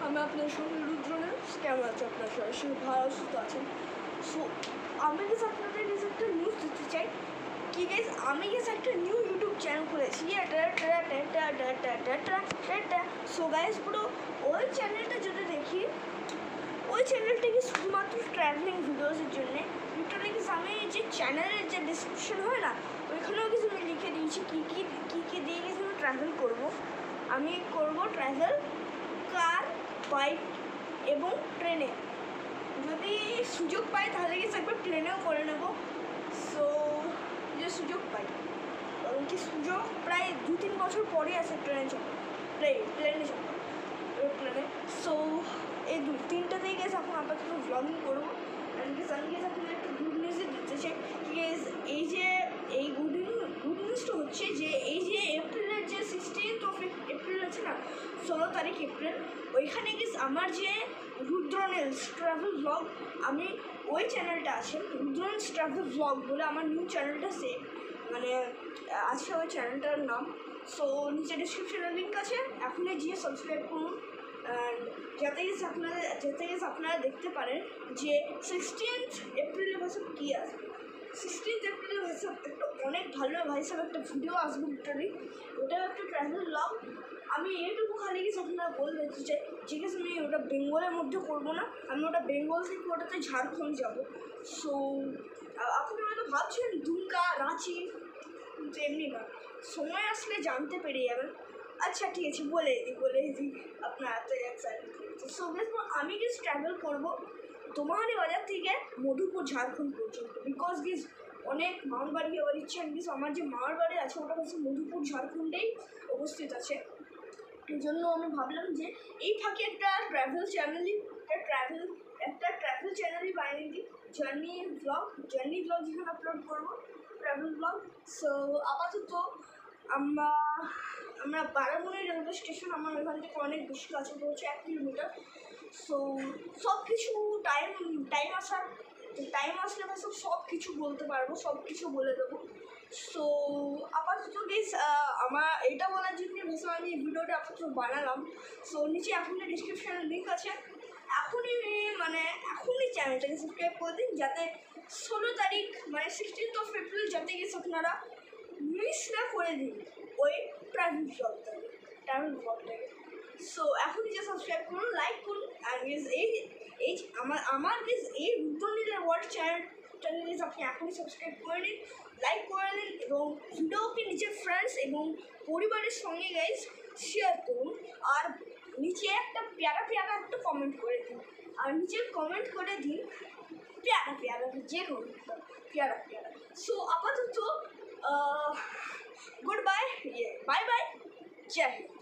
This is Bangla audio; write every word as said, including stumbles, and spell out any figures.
আমি আপনার সঙ্গে রুদ্রনের কেমন আছে আপনার সরাসরি ভালো সুস্থ আছেন। সো আমি গেছি আপনাদের কাছে একটা নিউজ দিতে চাই কি গেছে, আমি গেছি একটা নিউ ইউটিউব চ্যানেল খুলেছি। সো গাইজ পুরো ওই চ্যানেলটা যদি দেখি, ওই চ্যানেলটাকে শুধুমাত্র ট্রাভেলিং ভিডিওসের জন্যে লিটারালি কিছু আমি যে চ্যানেলের যে ডিসক্রিপশন হয় না, ওইখানেও কিছু আমি লিখে দিয়েছি কী কী কী কী দিয়ে গেছি আমি ট্রাভেল করবো। আমি করবো ট্রাভেল কার, বাইক এবং ট্রেনে। যদি সুযোগ পাই তাহলে গেছে একবার প্লেনেও করে নেব। সো যে সুযোগ পাই, কারণ কি সুযোগ প্রায় দু তিন বছর পরে আছে ট্রেনে যাবো, প্লেন প্লেনে যাবো প্লেনে। সো এই দু তিনটাতেই গেছে এখন আপাতত ভ্লগিং করবো। অ্যান্ড গেছে আমি গেছে আপনাদের একটা গুড নিউজই দিতে চাই। গেস এই যে এই গুড গুড নিউজটা হচ্ছে যে এই যে এপ্রিলের যে সিক্সটিন্থ অফ এপ্রিল আছে না, ষোলো তারিখ এপ্রিল, ওইখানে গেস আমার যে রুদ্রনেলস ট্রাভেল ব্লগ, আমি ওই চ্যানেলটা আছে রুদ্রনেলস ট্রাভেল ব্লগ বলে আমার নিউ চ্যানেলটা সে মানে আছে ওই চ্যানেলটার নাম। সো নিচে ডিসক্রিপশনের লিঙ্ক আছে, এখনই গিয়ে সাবস্ক্রাইব করুন। অ্যান্ড যাতে গেছে আপনারা যাতে গেছে আপনারা দেখতে পারেন যে সিক্সটিন্থ এপ্রিলের ভাষা কী আসবে। সিক্সটিন্থ এপ্রিলের ভাষা একটা অনেক ভালো ভাইসাব একটা ভিডিও আসবে লিটারালি, ওটাও একটা ট্রাভেল ব্লগ। আমি এইটুকু খালি কিছু আপনারা বলে দিতে চাই, ঠিক আছে আমি ওটা বেঙ্গলের মধ্যে করবো না, আমি ওটা বেঙ্গল থেকে ওটাতে ঝাড়খণ্ড যাবো। সো আপনারা হয়তো ভাবছেন দুমকা, রাঁচি, কিন্তু এমনি না, সময় আসলে জানতে পেরে যাবেন। আচ্ছা ঠিক আছে বলে দিই বলে দিই আপনার এত এক্সাইটেড করছে। সো আমি গেস ট্রাভেল করবো তোমাহারি বাজার থেকে মধুপুর ঝাড়খণ্ড পর্যন্ত, বিকজ গিস অনেক মামার বাড়ি যাওয়ার ইচ্ছা। গিস আমার যে মামার বাড়ি আছে ওটা হচ্ছে মধুপুর ঝাড়খণ্ডেই অবস্থিত আছে। এই জন্য আমি ভাবলাম যে এই ফাঁকে একটা ট্রাভেল চ্যানেলই একটা ট্রাভেল একটা ট্রাভেল চ্যানেলই বানিয়ে দিই, জার্নি ব্লগ জার্নি ব্লগ যেখানে আপলোড করবো ট্রাভেল ব্লগ। সো আপাতত আমরা আমরা বারামুনি রেলওয়ে স্টেশন, আমার ওখান থেকে অনেক বেশি কাছে পড়ছে, এক কিলোমিটার। সো সব কিছু টাইম টাইম আসার টাইম আসলে আমি সব সব কিছু বলতে পারবো, সব কিছু বলে দেবো। সো আপাতত গেস আমার এটা বলার জন্য ভেসে আমি এই ভিডিওটা আপাতত বানালাম। সো নিচে এখনই ডিসক্রিপশানে লিঙ্ক আছে, এখনই মানে এখনই চ্যানেলটাকে সাবস্ক্রাইব করে দিন, যাতে ষোলো তারিখ মানে সিক্সটিন্থ অফ এপ্রিল যাতে গেছে আপনারা মিস না করে দিন ওই ট্রাভেল ব্লগটাকে ট্রাভেল ব্লগটাকে সো এখনই যে সাবস্ক্রাইব করুন, লাইক করুন। আর গেস এই এই আমার আমার গেস এই রুদ্রনীলের ওয়ার্ল্ড চ্যানেলটাকে গেস আপনি এখনই সাবস্ক্রাইব করে নিন, লাইক করে নিন এবং ভিডিওকে নিজের ফ্রেন্ডস এবং পরিবারের সঙ্গে গাইজ শেয়ার করুন। আর নিচে একটা প্যারা প্যারা একটা কমেন্ট করে দিন, আর নিচে কমেন্ট করে দিন প্যারা প্যারা যে কোনো প্যারা প্যারা। সো আপাতত গুড বাই, বাই বাই, জয় হিন্দ।